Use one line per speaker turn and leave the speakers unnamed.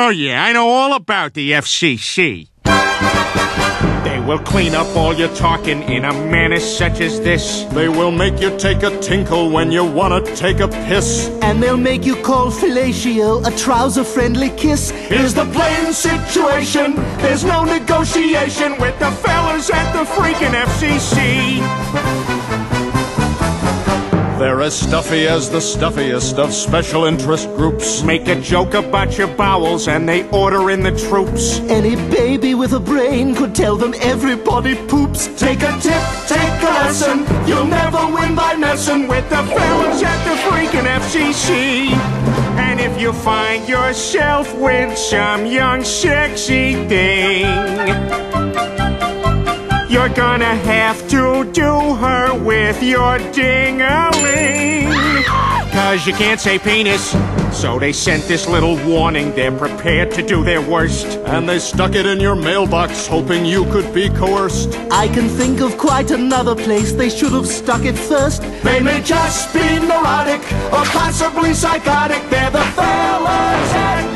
Oh yeah, I know all about the FCC. They will clean up all your talking in a manner such as this.
They will make you take a tinkle when you wanna take a piss.
And they'll make you call fellatio a trouser-friendly kiss.
Here's the plain situation. There's no negotiation with the fellas at the freaking FCC.
They're as stuffy as the stuffiest of special interest groups.
Make a joke about your bowels and they order in the troops.
Any baby with a brain could tell them everybody poops.
Take a tip, take a lesson. You'll never win by messing with the fellas at the freaking FCC. And if you find yourself with some young sexy thing, you're gonna have to do her with your ding-a-ling. 'Cause you can't say penis, so they sent this little warning. They're prepared to do their worst.
And they stuck it in your mailbox, hoping you could be coerced.
I can think of quite another place they should have stuck it first.
They may just be neurotic or possibly psychotic. They're the fellas at